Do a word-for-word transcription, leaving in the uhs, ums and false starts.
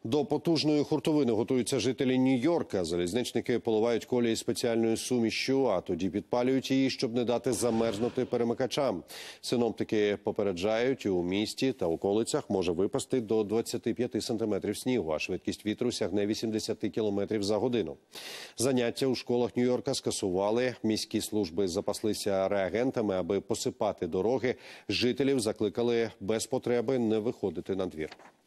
До потужної хуртовини готуються жителі Нью-Йорка. Залізничники поливають колії спеціальною сумішшю, а тоді підпалюють її, щоб не дати замерзнути перемикачам. Синоптики попереджають, у місті та околицях може випасти до двадцяти п'яти сантиметрів снігу, а швидкість вітру сягне вісімдесят кілометрів за годину. Заняття у школах Нью-Йорка скасували. Міські служби запаслися реагентами, аби посипати дороги. Жителів закликали без потреби не виходити на двір.